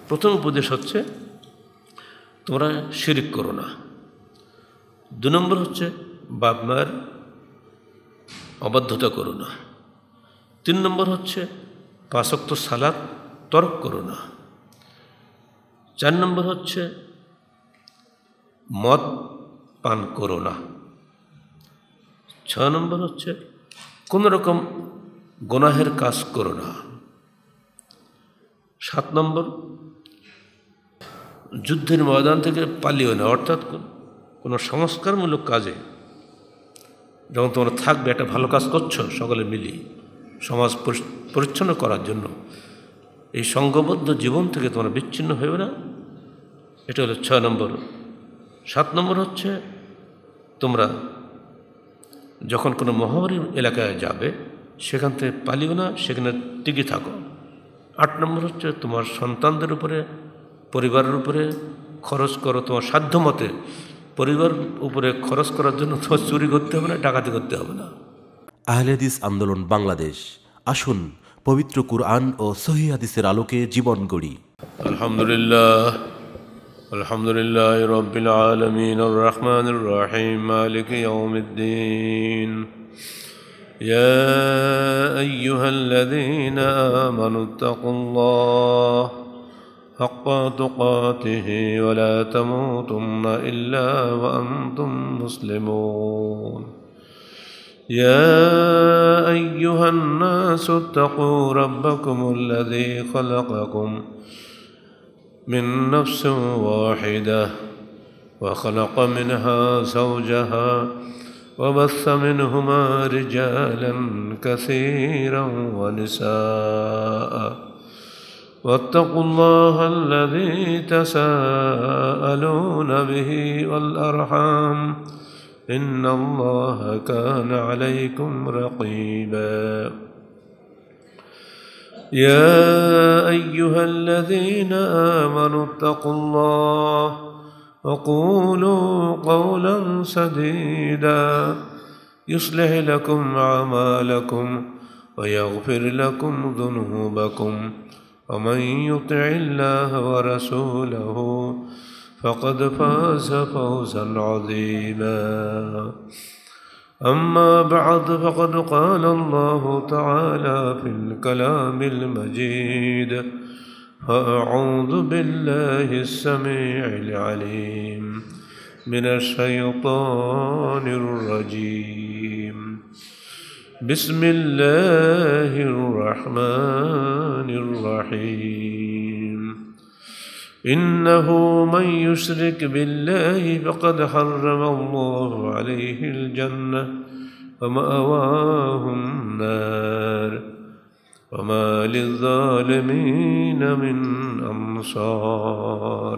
প্রথম উপদেশ হচ্ছে তোমরা শিরক করো না। 2 নম্বর হচ্ছে বাপ মায়ের অবাধ্যতা করো না। 3 নম্বর হচ্ছে 5 ওয়াক্ত সালাত তরক করো না। 4 নম্বর হচ্ছে মদ পান করো না। 6 নম্বর হচ্ছে কোনো রকম গুনাহের কাজ করো না। 7 নম্বর যুদ্ধের ময়দান থেকে পালিও না, অর্থাৎ কোনো সংস্কারমূলক কাজে যখন তোমরা থাকবে, একটা ভালো কাজ করছো সকলে মিলিয়ে সমাজ পরিচ্ছন্ন করার জন্য, এই সংঘবদ্ধ জীবন থেকে তোমরা বিচ্ছিন্ন হয়েও না। এটা হলো 6 নম্বর। 7 নম্বর হচ্ছে তোমরা যখন কোনো মহামারী এলাকায় যাবে সেখান থেকে পালিও না, সেখানে টিকে থাকো। 8 নম্বর হচ্ছে তোমার সন্তানদের উপরে, পরিবারের উপরে খরচ করো তোমার সাধ্য মতে। পরিবার উপরে খরচ করার জন্য তোমার চুরি করতে হবে না, ডাকাতি করতে হবে না। আহলে হাদিস আন্দোলন বাংলাদেশ, আসুন পবিত্র কুরআন ও সহিহ হাদিসের আলোকে জীবন গড়ি। আলহামদুলিল্লাহ, আলহামদুলিল্লাহ রাব্বিল আলামিন আর রহমানির রহিম মালিকি ইয়াউমিদ্দিন। ইয়া আইয়ুহাল্লাযীনা আমানুত্তাকুল্লাহ হাক্কা তুকাতিহি ওয়া লা তামুতুন্না ইল্লা ওয়া আনতুম মুসলিমুন। يا أيها الناس اتقوا ربكم الذي خلقكم من نفس واحدة وخلق منها زوجها وبث منهما رجالا كثيرا ونساء واتقوا الله الذي تساءلون به والأرحام إن الله كان عليكم رقيبا. يا أيها الذين آمنوا اتقوا الله وقولوا قولا سديدا يصلح لكم أعمالكم ويغفر لكم ذنوبكم ومن يطع الله ورسوله فقد فاز فوزا عظيما. أما بعد فقد قال الله تعالى في الكلام المجيد: فأعوذ بالله السميع العليم من الشيطان الرجيم. بسم الله الرحمن الرحيم. إنه من يشرك بالله فقد حرم الله عليه الجنة ومأواه النار وما للظالمين من أنصار.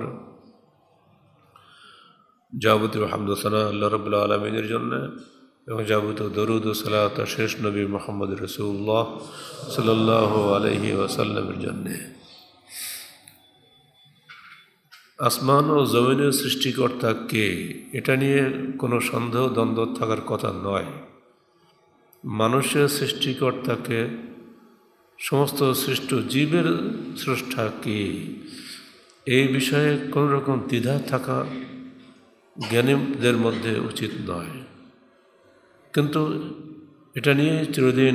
যাবতীয় হামদ ও সানা আল্লাহ রাব্বুল আলামিনের জন্য এবং যাবতীয় দরুদ ও সালাত শেষ নবী মুহাম্মদ রাসূলুল্লাহ সাল্লাল্লাহু আলাইহি ওয়াসাল্লামের জন্য। আসমান ও জমিনের সৃষ্টিকর্তা কে, এটা নিয়ে কোনো সন্দেহ দ্বন্দ্ব থাকার কথা নয়। মানুষের সৃষ্টিকর্তাকে, সমস্ত সৃষ্ট জীবের স্রষ্টা কে, এই বিষয়ে কোনো রকম দ্বিধা থাকা জ্ঞানীদের মধ্যে উচিত নয়। কিন্তু এটা নিয়ে চিরদিন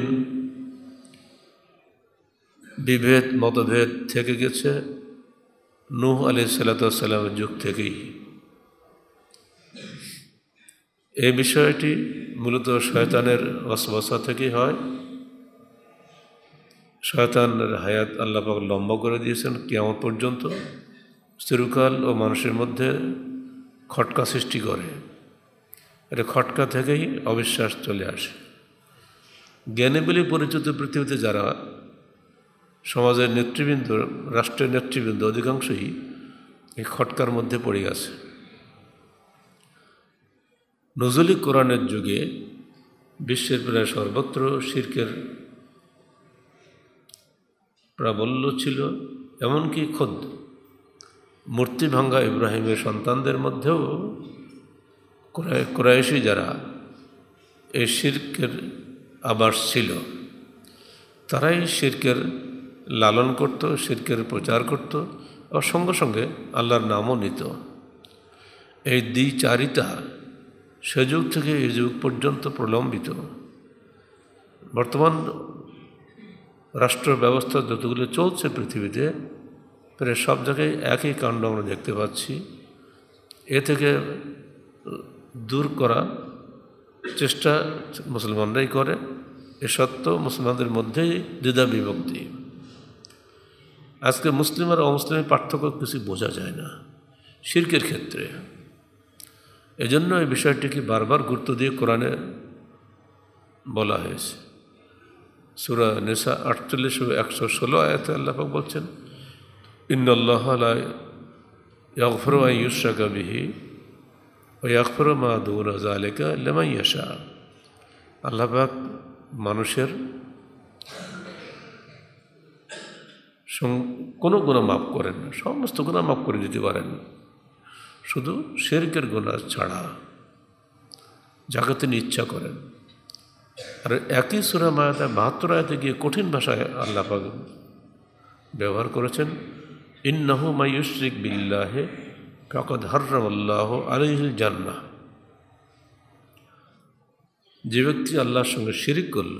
বিভেদ মতভেদ থেকে গেছে নূহ আলাইহিস সালামের যুগ থেকেই। এই বিষয়টি মূলত শয়তানের ওয়াসওয়াসা থেকেই হয়। শয়তানের হায়াত আল্লাহ পাক লম্বা করে দিয়েছেন কিয়ামত পর্যন্ত। চিরকাল ও মানুষের মধ্যে খটকা সৃষ্টি করে। এটা খটকা থেকেই অবিশ্বাস চলে আসে। জ্ঞানী বলে পরিচিত পৃথিবীতে যারা সমাজের নেতৃবৃন্দ, রাষ্ট্রের নেতৃবৃন্দ অধিকাংশই এই খটকার মধ্যে পড়ে গেছে। নজরুলি কোরআনের যুগে বিশ্বের প্রায় সর্বত্র শিরকের প্রাবল্য ছিল। এমনকি খোদ মূর্তি ভাঙ্গা ইব্রাহিমের সন্তানদের মধ্যেও কুরাইশি যারা এই শিরকের আবাস ছিল, তারাই শিরকের লালন করত, শিরকের প্রচার করত আর সঙ্গে সঙ্গে আল্লাহর নামও নিত। এই দ্বিচারিতা সে যুগ থেকে এই যুগ পর্যন্ত প্রলম্বিত। বর্তমান রাষ্ট্র ব্যবস্থা যতগুলো চলছে পৃথিবীতে, প্রায় সব জায়গায় একই কাণ্ড আমরা দেখতে পাচ্ছি। এ থেকে দূর করা চেষ্টা মুসলমানরাই করে। এ সত্ত্বেও মুসলমানদের মধ্যেই দ্বিধা বিভক্তি। আজকে মুসলিম আর অমুসলিমের পার্থক্য কিছু বোঝা যায় না শিরকের ক্ষেত্রে। এজন্য এই বিষয়টিকে বারবার গুরুত্ব দিয়ে কোরআনে বলা হয়েছে। সূরা নিসা 48-116 আয়াতে আল্লাহ পাক বলছেন, ইন্নাল্লাহা লা ইয়াগফিরু আন ইউশরাকা বিহি ওয়া ইয়াগফিরু মা দুনা যালিকা লিমান ইয়াশা। আল্লাহ পাক মানুষের কোনো গুনাহ মাফ করেন না, সমস্ত গুনাহ মাফ করে দিতে পারেন, শুধু শিরকের গুনাহ ছাড়া, যাকে তিনি ইচ্ছা করেন। আর একই সূরা মায়াতে 72 আয়াতে গিয়ে কঠিন ভাষায় আল্লাহ পাক ব্যবহার করেছেন, ইন্নাহু মান ইউশরিক বিল্লাহি ফাকাদ হাররামাল্লাহু আলাইহিল জান্নাহ। যে ব্যক্তি আল্লাহর সঙ্গে শিরিক করল,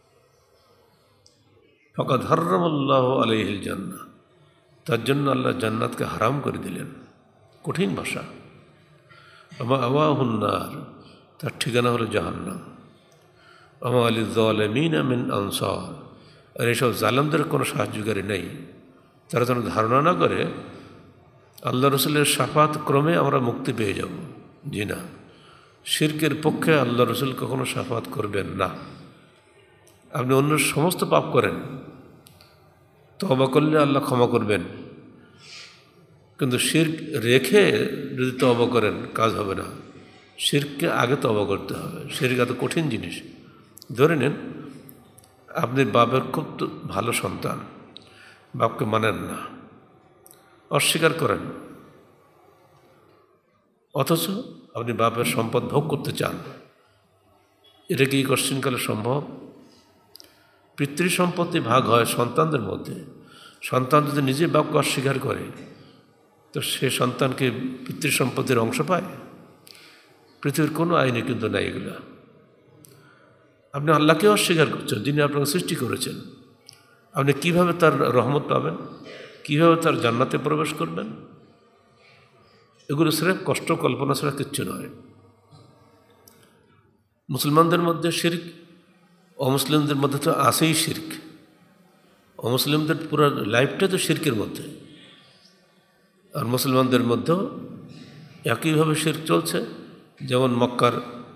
ফাকাদ হাররামাল্লাহু আলাইহিল জান্নাহ, তার জন্য আল্লাহ জান্নাতকে হারাম করে দিলেন। কঠিন ভাষা। আমা আওয়াহুন নার, তার ঠিকানা হলো জাহান্নাম। আমা লিয-যালিমিনা মিন আনসার, আর এইসব জালেমদের কোনো সাহায্যকারী নেই। তারা যেন ধারণা না করে আল্লাহ রসুলের শাফাত ক্রমে আমরা মুক্তি পেয়ে যাব। জি না, শিরকের পক্ষে আল্লাহ রসুল কখনো শাফাত করবেন না। আপনি অন্য সমস্ত পাপ করেন, তওবা করলে আল্লাহ ক্ষমা করবেন, কিন্তু শিরক রেখে যদি তওবা করেন কাজ হবে না। শিরককে আগে তওবা করতে হবে। শিরক এত কঠিন জিনিস। ধরে নেন আপনি বাপের খুব ভালো সন্তান, বাপকে মানেন না, অস্বীকার করেন, অথচ আপনি বাপের সম্পদ ভোগ করতে চান। এটা কি কশ্চিনকালে সম্ভব? পিতৃ সম্পত্তি ভাগ হয় সন্তানদের মধ্যে। সন্তান যদি নিজে বাপকে অস্বীকার করে, তো সে সন্তানকে পিতৃ সম্পত্তির অংশ পায়? পৃথিবীর কোনো আইনে কিন্তু নাই এগুলো। আপনি আল্লাহকে অস্বীকার করছেন, যিনি আপনাকে সৃষ্টি করেছেন। আপনি কিভাবে তার রহমত পাবেন? কিভাবে তার জান্নাতে প্রবেশ করবেন? এগুলো স্রেফ কষ্ট কল্পনা ছাড়া কিচ্ছু নয়। মুসলমানদের মধ্যে শিরক, অমুসলিমদের মধ্যে তো আছেই শিরক। অমুসলিমদের পুরো লাইফটা তো শিরকের মধ্যে, আর মুসলমানদের মধ্যেও একইভাবে শিরক চলছে। যেমন মক্কার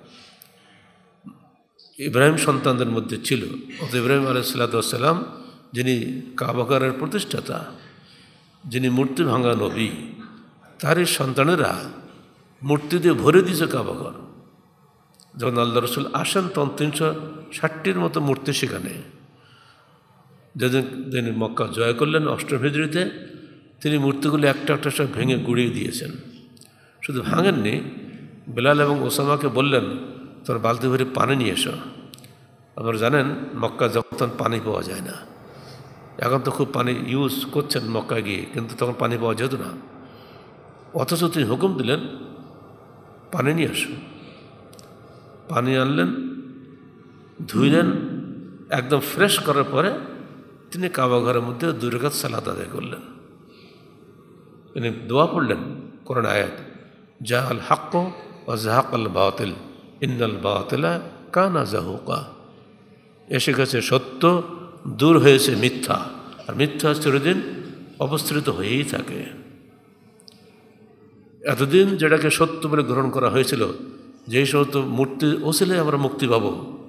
ইব্রাহিম সন্তানদের মধ্যে ছিল, ইব্রাহিম আলাইহিসসালাম, যিনি কাবাঘরের প্রতিষ্ঠাতা, যিনি মূর্তি ভাঙা নবী, তারই সন্তানেরা মূর্তি দিয়ে ভরে দিয়েছে কাবাঘর। যখন আল্লাহ রসুল আসেন তখন 360টির মতো মূর্তি সেখানে। যেদিন তিনি মক্কা জয় করলেন 8ম হিজরিতে, তিনি মূর্তিগুলো একটা একটা সব ভেঙে গুঁড়িয়ে দিয়েছেন। শুধু ভাঙেননি, বেলাল এবং ওসামাকে বললেন, তোর বালতি ভরে পানি নিয়ে এসো। আপনারা জানেন মক্কা যখন পানি পাওয়া যায় না। এখন তো খুব পানি ইউজ করছেন মক্কায় গিয়ে, কিন্তু তখন পানি পাওয়া যেত না। অথচ তিনি হুকুম দিলেন, পানি নিয়ে আসো। পানি আনলেন, ধুইলেন, একদম ফ্রেশ করার পরে তিনি কাবা ঘরের মধ্যে 2 রাকাত সালাত আদায় করলেন। তিনি দোয়া পড়লেন, কোরআন আয়াত, জা আল হক ওয়া যাহাক আল বাতিল ইন্নাল বাতিলা কানা যাহুকা। এসে গেছে সত্য, দূর হয়েছে মিথ্যা, আর মিথ্যা চিরদিন অবস্থিত হয়েই থাকে। এতদিন যেটাকে সত্য বলে গ্রহণ করা হয়েছিল, যেই সমস্ত মূর্তি ওসিলে আমরা মুক্তি পাব,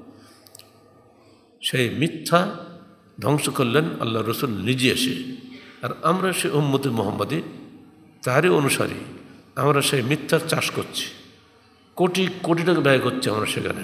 সেই মিথ্যা ধ্বংস করলেন আল্লাহ রসুল নিজে এসে। আর আমরা সেই উম্মতে মুহাম্মাদি, তারই অনুসারী, আমরা সেই মিথ্যার চাষ করছি। কোটি কোটি টাকা ব্যয় করছি আমরা সেখানে।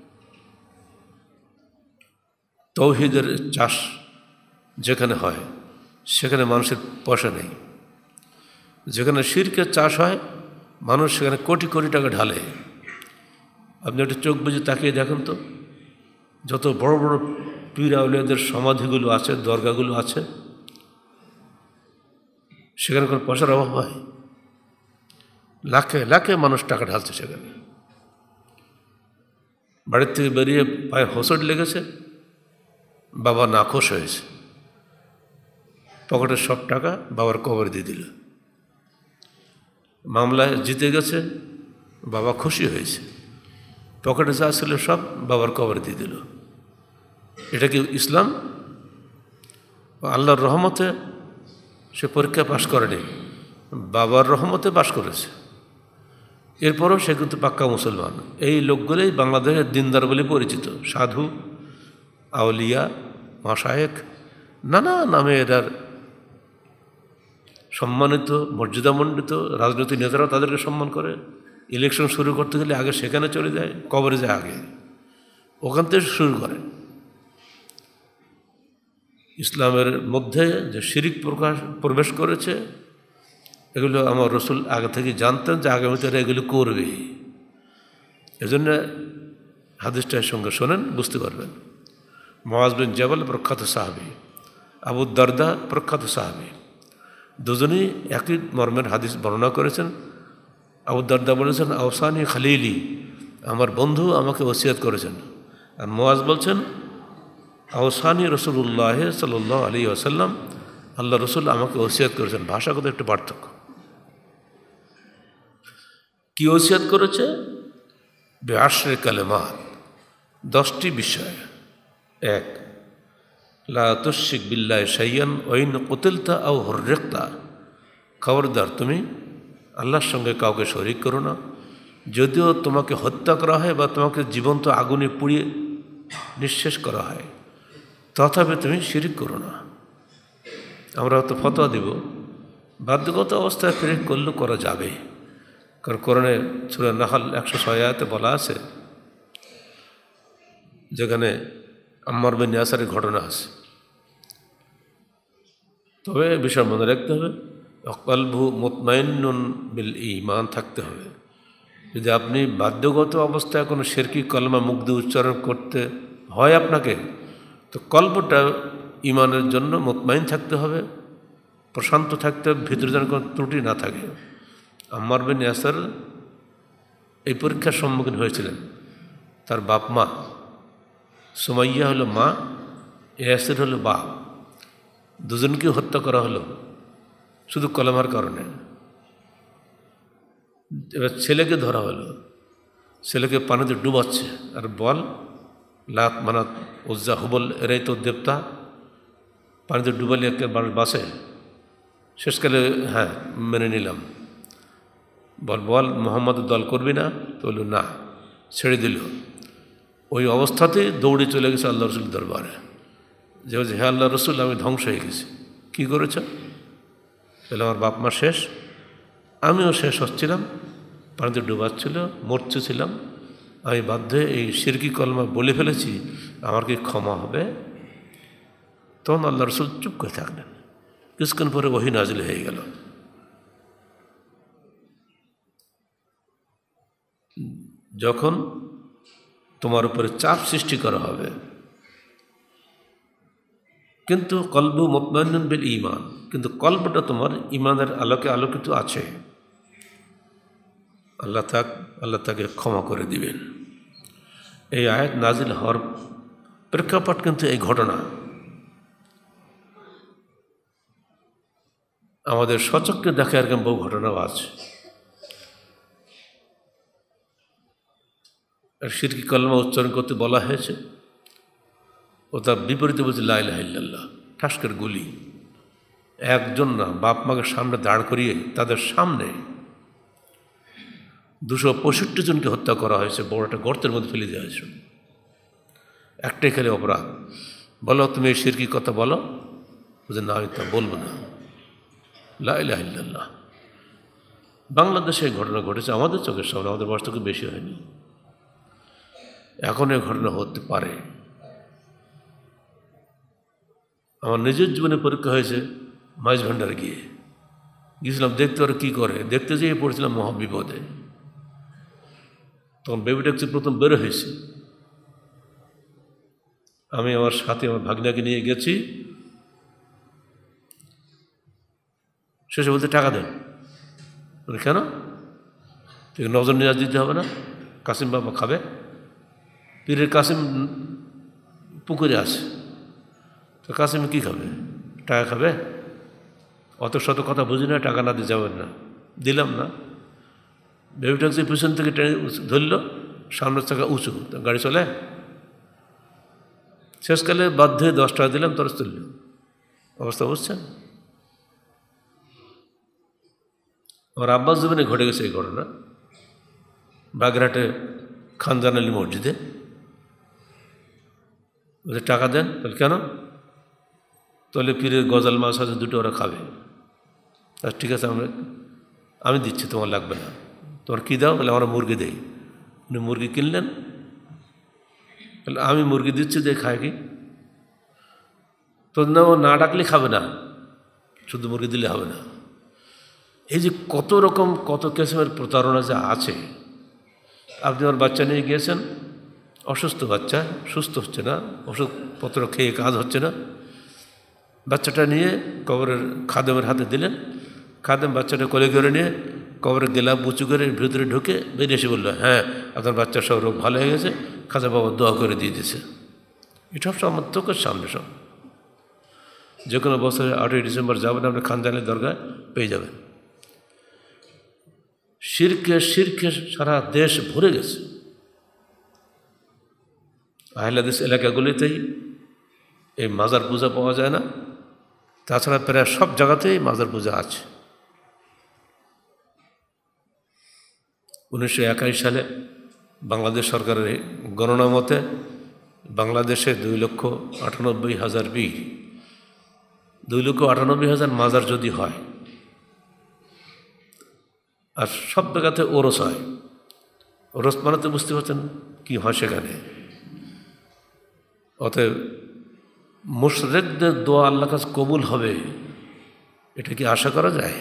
তৌহিদের চাষ যেখানে হয় সেখানে মানুষের পয়সা নেই। যেখানে শিরকের চাষ হয় মানুষ সেখানে কোটি কোটি টাকা ঢালে। আপনি একটু চোখ বুঝে তাকিয়ে দেখেন তো, যত বড় বড় পীর আউলিয়াদের সমাধিগুলো আছে, দরগাগুলো আছে, সেখানে কোনো পয়সার অভাব হয়? লাখে লাখে মানুষ টাকা ঢালছে সেখানে। বাড়ির থেকে বেরিয়ে পায়ে হোঁচট লেগেছে, বাবা নাখোশ হয়েছে, পকেটের সব টাকা বাবার কবরে দিয়ে দিল। মামলায় জিতে গেছে, বাবা খুশি হয়েছে, পকেটে যা ছিল সব বাবার কবরে দিয়ে দিল। এটা কি ইসলাম? আল্লাহর রহমতে সে পরীক্ষা পাশ করেনি, বাবার রহমতে পাশ করেছে। এরপরও সে কিন্তু পাক্কা মুসলমান। এই লোকগুলোই বাংলাদেশের দিনদার বলে পরিচিত। সাধু, আউলিয়া, মাশায়েখ, নানা নামে এরার সম্মানিত, মর্যাদামণ্ডিত। রাজনৈতিক নেতারাও তাদেরকে সম্মান করে। ইলেকশন শুরু করতে গেলে আগে সেখানে চলে যায়, কবরে যায় আগে, ওখান থেকে শুরু করে। ইসলামের মধ্যে যে শিরিক প্রবেশ করেছে, এগুলো আমার রসুল আগে থেকে জানতেন যে আগামীতে এগুলো করবে। এজন্য হাদিসটার সঙ্গে শোনেন, বুঝতে পারবেন। মুআজ বিন জাবাল প্রখ্যাত সাহাবী, আবু দারদা প্রখ্যাত সাহাবী, দুজনেই একই মর্মের হাদিস বর্ণনা করেছেন। আবু দারদা বলেছেন, আওসানি খালিলি, আমার বন্ধু আমাকে ওসিয়ত করেছেন। আর মুআজ বলছেন, আওসানি রসুল্লাহ সাল্লাল্লাহু আলাইহি ওয়াসাল্লাম, আল্লাহ রসুল আমাকে ওসিয়ত করেছেন। ভাষাগত একটু পার্থক্য। কি ওসিয়ত করেছে? বিআশরি কালেমাত, 10টি বিষয়। 1, লা তুশরিক বিল্লাহি শাইয়ান ওয়া ইন কুতিলতা আও হুররিকতা, খবরদার তুমি আল্লাহর সঙ্গে কাউকে শরীক করো না, যদিও তোমাকে হত্যা করা হয় বা তোমাকে জীবন্ত আগুনে পুড়িয়ে নিঃশেষ করা হয়, তথাপি তুমি শিরিক করো না। আমরা হয়তো ফতোয়া দেব, বাধ্যগত অবস্থায় শিরিক করলেও করা যাবে। কারণ কোরআনে সূরা নাহল 106 আয়াতে বলা আছে, যেখানে আম্মার বিন ইয়াসারের ঘটনা আছে। তবে বিষয় মনে রাখতে হবে, কলবু মুতমাইন্নুন বিল ঈমান থাকতে হবে। যদি আপনি বাধ্যগত অবস্থায় কোনো শিরকি কলমা মুখ দিয়ে উচ্চারণ করতে হয় আপনাকে, তো কলবটা ঈমানের জন্য মুতমাইন থাকতে হবে, প্রশান্ত থাকতে হবে, ভিতরে যেন কোনো ত্রুটি না থাকে। আম্মার বিন ইয়াসার এই পরীক্ষার সম্মুখীন হয়েছিলেন। তার বাপ মা, সুমাইয়া হলো মা, ইয়াসির হলো বাপ, দুজনকেই হত্যা করা হলো শুধু কলেমার কারণে। এবার ছেলেকে ধরা হলো, ছেলেকে পানিতে ডুবাচ্ছে, আর বল লাত মানাত উজ্জা হুবল এরাই তো দেবতা, পানিতে ডুবালে একটা মানুষ বাসে। শেষকালে হ্যাঁ মেনে নিলাম, বল মোহাম্মদের দল করবি না? তো বলল না, ছেড়ে দিল। ওই অবস্থাতেই দৌড়ে চলে গেছে আল্লাহ রসুল দরবারে, যে বলছে, হে আল্লাহ রসুল, আমি ধ্বংস হয়ে গেছি। কী করেছ? তাহলে আমার বাপ মা শেষ, আমিও শেষ হচ্ছিলাম, পানিতে ডুবাচ্ছিল, মরতেছিলাম, আমি বাধ্য হয়ে এই শিরকি কলমা বলে ফেলেছি, আমার কি ক্ষমা হবে? তখন আল্লাহ রসুল চুপ করে থাকলেন। কিছুক্ষণ পরে ওহী নাজিল হয়ে গেল। যখন তোমার উপরে চাপ সৃষ্টি করা হবে, কিন্তু কলবু মুতমাইন্নুন বিল ঈমান, কিন্তু কলবটা তোমার ঈমানের আলোকে আলোকিত আছে, আল্লাহ তাকে ক্ষমা করে দিবেন। এই আয়াত নাজিল হওয়ার প্রেক্ষাপট কিন্তু এই ঘটনা আমাদের সচক্ষে দেখা, এরকম বহু ঘটনাও আছে। আর শিরকি কলমা উচ্চারণ করতে বলা হয়েছে, ও তার বিপরীতে বলছে লা ইলাহা ইল্লাল্লাহ, ঠাসকের গুলি। একজন না, বাপ মাকে সামনে দাঁড় করিয়ে তাদের সামনে 265 জনকে হত্যা করা হয়েছে, বড় একটা গর্তের মধ্যে ফেলে দেওয়া হয়েছে। একটাই খেলে অপরাধ, বলো তুমি এই শিরকি কথা বলো, বলছে না আমি তা বলবো না, লা ইলাহা ইল্লাল্লাহ। বাংলাদেশে এই ঘটনা ঘটেছে আমাদের চোখের সামনে, আমাদের বয়স থেকে বেশি হয়নি। এখন এই ঘটনা হতে পারে। আমার নিজের জীবনে পরীক্ষা হয়েছে মাইজ ভান্ডারে গিয়েছিলাম দেখতে, ওরা কী করে, দেখতে যেয়ে পড়েছিলাম মহাবিপদে। তখন বেবি ট্যাক্সি প্রথম বেরো হয়েছে, আমি আমার সাথে আমার ভাগনাকে নিয়ে গেছি। শেষে বলতে টাকা দেন। বলে কেন? ঠিক নজর নিয়াজ দিতে হবে না? কাসিম বাবা খাবে? পীরের কাসিম পুকুরে আছে, তো কাসিম কী খাবে? টাকা খাবে? অত শত কথা বুঝি না, টাকা না দিয়ে যাবেন না। দিলাম না, বেবি ট্যাক্সি পিছন থেকে টেনে ধরল, সামনের চাকা উঁচু, তো গাড়ি চলে। শেষকালে বাধ্য হয়ে 10 টাকা দিলাম, তরস তুলল। অবস্থা বুঝছেন? আমার আব্বাস জীবনে ঘটে গেছে এই ঘটনা। বাগেরহাটে খানজান আলী মসজিদে ওদের টাকা দেন। তাহলে কেন? তাহলে পীরের গজাল মাছ আছে দুটো, ওরা খাবে। তা ঠিক আছে, আমি দিচ্ছি, তোমার লাগবে না। তোমার কী দাও? বলে আমরা মুরগি দেই। উনি মুরগি কিনলেন। বলে আমি মুরগি দিচ্ছি, দিয়ে খায় কি? তো না, ও না ডাকলে খাবে না, শুধু মুরগি দিলে হবে না। এই যে কত রকম কত কিসমের প্রতারণা যা আছে। আপনি আমার বাচ্চা নিয়ে গিয়েছেন, অসুস্থ বাচ্চা, সুস্থ হচ্ছে না, ওষুধপত্র খেয়ে কাজ হচ্ছে না, বাচ্চাটা নিয়ে কবরের খাদেমের হাতে দিলেন। খাদেম বাচ্চাটা কোলে করে নিয়ে কবরের গেলাপ উঁচু করে ভিতরে ঢুকে বেরিয়ে এসে বললো, হ্যাঁ আপনার বাচ্চার সব রোগ ভালো হয়ে গেছে, খাজা বাবা দোয়া করে দিয়ে দিয়েছে। এটা সব আমার চোখের সামনে সব। যে কোনো বছরে 8ই ডিসেম্বর যাবেন, আপনি খানজানের দরগায় পেয়ে যাবেন। শিরকে সারা দেশ ভরে গেছে। আহলাদিস এলাকাগুলিতেই এই মাজার পূজা পাওয়া যায় না, তাছাড়া প্রায় সব জায়গাতেই মাজার পূজা আছে। 1921 সালে বাংলাদেশ সরকারের গণনা মতে বাংলাদেশে 2,98,000 পীর, 2,98,000 মাজার যদি হয়, আর সব জায়গাতে ওরস হয়। ওরস মানে তো বুঝতে পারছেন কী হয় সেখানে। অতএব মুশরিকদের দোয়া আল্লাহর কাছে কবুল হবে, এটা কি আশা করা যায়?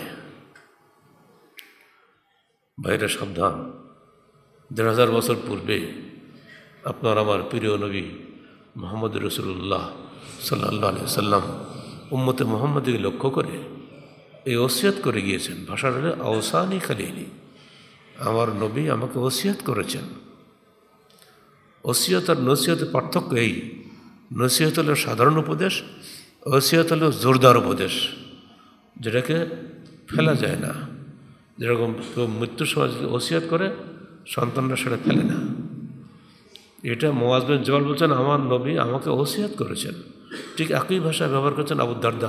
ভাইরা সাবধান। 1,500 বছর পূর্বে আপনার আমার প্রিয় নবী মুহাম্মদ রাসূলুল্লাহ সাল্লাল্লাহু আলাইহি সাল্লাম উম্মতে মুহাম্মদকে লক্ষ্য করে এই ওসিয়ত করে গিয়েছেন। ভাষা হলে আওসানি খালিলি, আমার নবী আমাকে ওসিয়ত করেছেন। ওসিয়ত আর নসিহতের পার্থক্য এই, নসিহত হলো সাধারণ উপদেশ, ওসিয়ত হলো জোরদার উপদেশ, যেটাকে ফেলা যায় না। যেরকম কেউ মৃত্যুর সময় যদি ওসিয়ত করে, সন্তানরা সেটা ফেলে না। এটা মুআয বিন জাবাল বলছেন, আমার নবী আমাকে ওসিয়ত করেছেন। ঠিক একই ভাষা ব্যবহার করছেন আবু দারদা।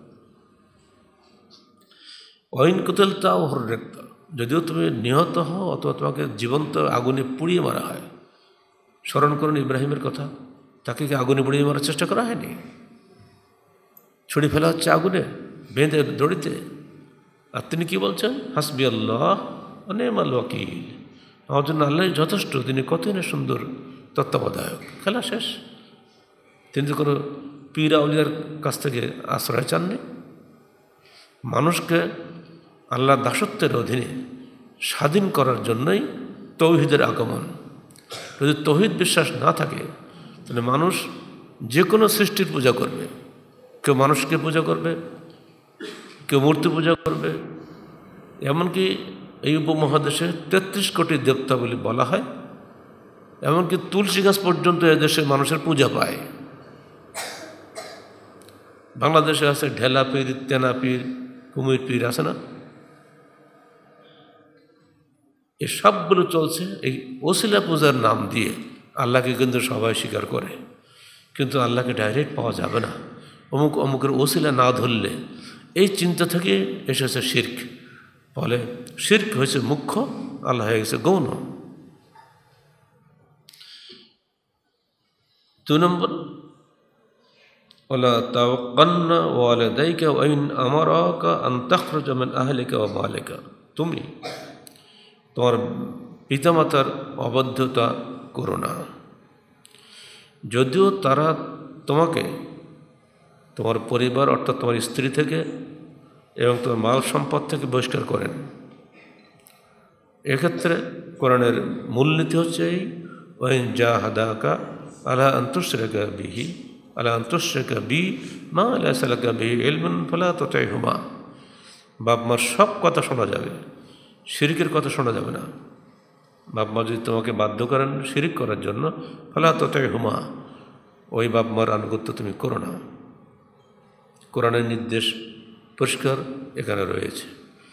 ওয়াইন কুতিলতা ওয়া হুররিকতা, যদিও তুমি নিহত হও অথবা তোমাকে জীবন্ত আগুনে পুড়িয়ে মারা হয়। স্মরণ করুন ইব্রাহিমের কথা, তাকে কি আগুনে পুড়িয়ে মারার চেষ্টা করা হয়নি? ছুরি ফেলা হচ্ছে আগুনে, বেঁধে দড়িতে। আর তিনি কি বলছেন? হাসবি আল্লাহ ওয়া নি'মাল ওয়াকিল, আমার জন্য আল্লাহ যথেষ্ট, তিনি কতই না সুন্দর তত্ত্বাবধায়ক। খেলা শেষ। তিনি তো কোনো পীর আউলিয়ার কাছ থেকে আশ্রয় চাননি। মানুষকে আল্লাহর দাসত্বের অধীনে স্বাধীন করার জন্যই তৌহিদের আগমন। যদি তৌহিদ বিশ্বাস না থাকে, তাহলে মানুষ যে কোনো সৃষ্টির পূজা করবে। কেউ মানুষকে পূজা করবে, কেউ মূর্তি পূজা করবে। এমনকি এই উপমহাদেশে 33 কোটি দেবতা বলে বলা হয়। এমনকি তুলসী গাছ পর্যন্ত এদেশে মানুষের পূজা পায়। বাংলাদেশে আছে ঢেলা পীর, তেনা পীর, কুমির পীর, আছে না? এই সবগুলো চলছে এই ওসিলা পূজার নাম দিয়ে। আল্লাহকে কিন্তু সবাই স্বীকার করে, কিন্তু আল্লাহকে ডাইরেক্ট পাওয়া যাবে না অমুকের ওসিলা না ধরলে। এই চিন্তা থেকে এসেছে শিরক। ফলে শিরক হয়েছে মুখ্য, আল্লাহ হয়ে গেছে গৌণ। 2 নম্বর, ওয়ালা তাওয়াক্কান্না ওয়ালিদাইকা ওয়া ইন আমারাকা আন তাখরুজা মিন আহলিকা ওয়া মালিকা, তুমি তোমার পিতামাতার অবাধ্যতা করো না, যদিও তারা তোমাকে তোমার পরিবার অর্থাৎ তোমার স্ত্রী থেকে এবং তোমার মাল সম্পদ থেকে বহিষ্কার করেন। এক্ষেত্রে কোরআনের মূলনীতি হচ্ছে এই, ওয়াইন জাহাদাকা আলা আন তুশরিকা বিহি আলা আন তুশরিকা বি মা লাইসা লাকা বিহি ইলমুন ফালা তুতি'হুমা, বাপ মার সব কথা শোনা যাবে, শিরিকের কথা শোনা যাবে না। বাপ মা যদি তোমাকে বাধ্য করেন শিরিক করার জন্য, ফালা তুতি'হুমা, ওই বাপ মার আনুগত্য তুমি করো না। কোরআনের নির্দেশ পরিষ্কার এখানে রয়েছে।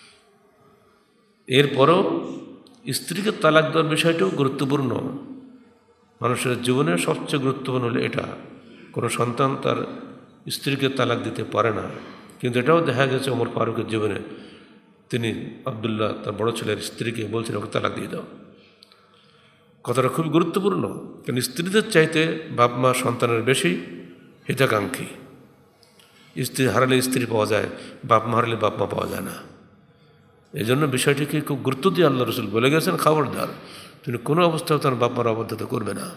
এরপরও স্ত্রীকে তালাক দেওয়ার বিষয়টাও গুরুত্বপূর্ণ। মানুষের জীবনে সবচেয়ে গুরুত্বপূর্ণ হলো এটা। কোনো সন্তান তার স্ত্রীকে তালাক দিতে পারে না, কিন্তু এটাও দেখা গেছে ওমর ফারুকের জীবনে তিনি আবদুল্লাহ তার বড় ছেলের স্ত্রীকে বলছেন ওকে তালাক দিয়ে দাও। কথাটা খুবই গুরুত্বপূর্ণ, কারণ স্ত্রীদের চাইতে বাপ মা সন্তানের বেশি হিতাকাঙ্ক্ষী। স্ত্রী হারালে স্ত্রী পাওয়া যায়, বাপ মা হারালে বাপ মা পাওয়া যায় না। এই জন্য বিষয়টিকে খুব গুরুত্ব দিয়ে আল্লাহ রসুল বলে গেছেন, খবরদার তুমি কোনো অবস্থায় তার বাপ মার অবাধ্যতা করবে না।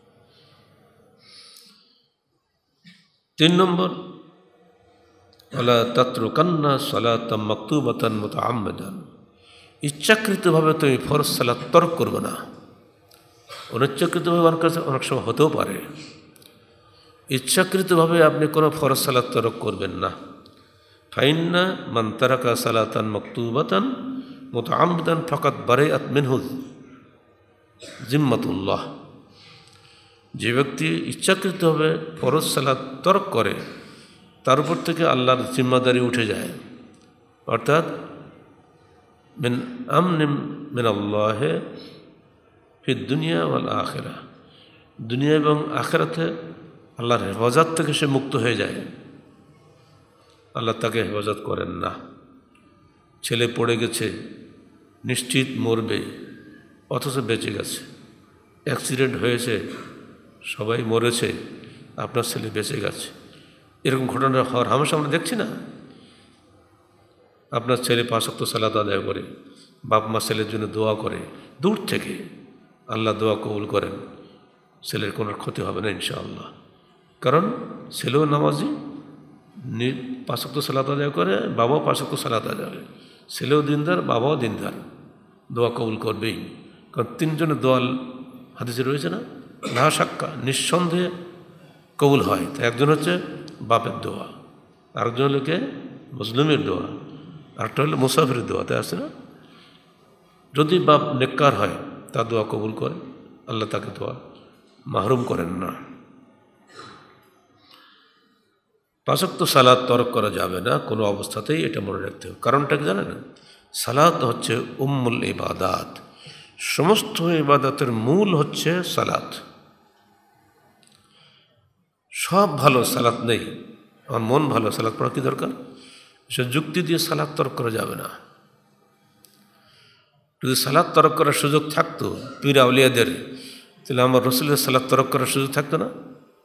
3 নম্বর, আলা তাতরুকান্না সালাতাম মাকতুবাতান মুতাআম্মিদান, ইচ্ছাকৃতভাবে তুমি ফরজ সালাত তরক করবে না। অনিচ্ছাকৃতভাবে অনেক সময় হতেও পারে। ইচ্ছাকৃতভাবে আপনি কোনো ফরজ সালাত তরক করবেন না। ফাইন্না মান তারাকা সালাতান মাকতুবাতান মুতাআম্মিদান ফাকাদ বারাআত মিনহু জিম্মাতুল্লাহ, যে ব্যক্তি ইচ্ছাকৃতভাবে ফরজ সালাত তরক করে তার উপর থেকে আল্লাহর জিম্মাদারি উঠে যায়। অর্থাৎ মিন আমনি মিনাল্লাহি ফিদ দুনিয়া ওয়াল আখিরা, দুনিয়া এবং আখিরাতে আল্লাহর হেফাজত থেকে সে মুক্ত হয়ে যায়। আল্লাহ তাকে হেফাজত করেন না। ছেলে পড়ে গেছে, নিশ্চিত মরবে, অথচ বেঁচে গেছে। অ্যাক্সিডেন্ট হয়েছে, সবাই মরেছে, আপনার ছেলে বেঁচে গেছে। এরকম ঘটনা হওয়ার হামেশা আমরা দেখছি না। আপনার ছেলে 5 ওয়াক্ত সালাত আদায় করে, বাপ মা ছেলের জন্য দোয়া করে, দূর থেকে আল্লাহ দোয়া কবুল করেন, ছেলের কোনো ক্ষতি হবে না ইনশাআল্লাহ। কারণ ছেলেও নামাজি, 5 ওয়াক্ত সালাত আদায় করে, বাবাও 5 ওয়াক্ত সালাত আদায় করে, ছেলেও দিনদার, বাবাও দিনদার, দোয়া কবুল করবেই। কারণ 3 জনের দোয়া হাদিসে রয়েছে না, না সাক্কা, নিঃসন্দেহে কবুল হয়। তো একজন হচ্ছে বাপের দোয়া, আরেকজন হলো কে মুসলিমের দোয়া, আরেকটা হলো মুসাফিরের দোয়া, তাই আছে না। যদি বাপ নেককার হয় তার দোয়া কবুল করে, আল্লাহ তাকে দোয়া মাহরুম করেন না। 5 ওয়াক্ত সালাত তরক করা যাবে না কোনো অবস্থাতেই, এটা মনে রাখতে হবে। কারণটা কি জানেন? সালাত হচ্ছে উম্মুল ইবাদাত, সমস্ত ইবাদতের মূল হচ্ছে সালাত। সব ভালো, সালাত নেই, আমার মন ভালো, সালাত পড়া কি দরকার? সে যুক্তি দিয়ে সালাত তরক করা যাবে না। যদি সালাত তরক করার সুযোগ থাকতো পীর আউলিয়াদের, তাহলে আমার রসুলের সালাত তরক করার সুযোগ থাকতো না?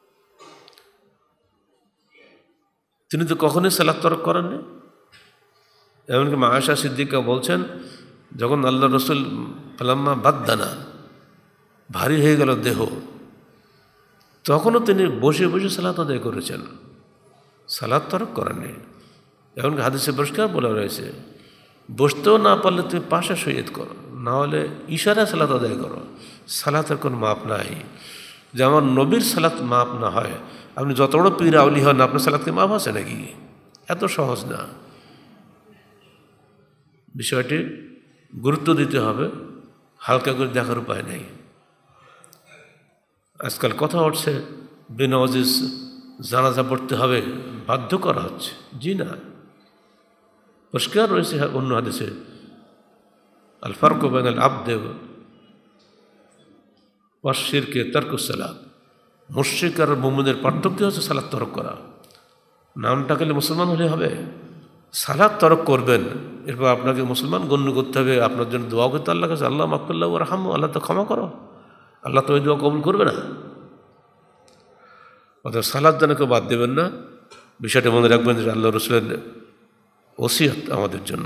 তিনি তো কখনোই সালাত তরক করেননি। এমনকি মা আয়েশা সিদ্দিকা বলছেন, যখন আল্লাহ রসুল ফালাম্মা বাদ্দানা, ভারী হয়ে গেল দেহ, তখনও তিনি বসে বসে সালাত আদায় করেছেন, সালাত তরক করেননি। এমনকি হাদিসে পরিষ্কার বলা রয়েছে, বসতেও না পারলে তুমি পাশে সৈয়দ করো, না হলে ইশারা সালাত আদায় করো, সালাতের কোনো মাপ নাই। যে আমার নবীর সালাত মাপ না হয়, আপনি যত বড় পীর আউলি হন, আপনার সালাতকে মাপ আছে নাকি? এত সহজ না। বিষয়টি গুরুত্ব দিতে হবে, হালকা করে দেখার উপায় নেই। আজকাল কথা উঠছে বেনামাজিজ জানাজা পড়তে হবে, বাধ্য করা হচ্ছে। জি না, পরিষ্কার রয়েছে অন্য হাদিসে, আল ফারকু বাইনাল আবদি ওয়া শিরকি তারকুস সালাত, মুশরিক আর মুমিনের পার্থক্য হচ্ছে সালাত তরক করা। নামটা গেলে মুসলমান হলে হবে? সালাত তরক করবেন, এরপর আপনাকে মুসলমান গণ্য করতে হবে, আপনার জন্য দোয়া করতে আল্লাহ কাছে, আল্লাহ মাগফিরলাহু ওয়ারহামহু, আল্লাহ তো ক্ষমা করো। আল্লাহ তো ওই দোয়া কবুল করবে না। অর্থাৎ সালাত যেন কেউ বাদ দেবেন না, বিষয়টা মনে রাখবেন যে আল্লাহ রসুলের ওসিয়ত আমাদের জন্য।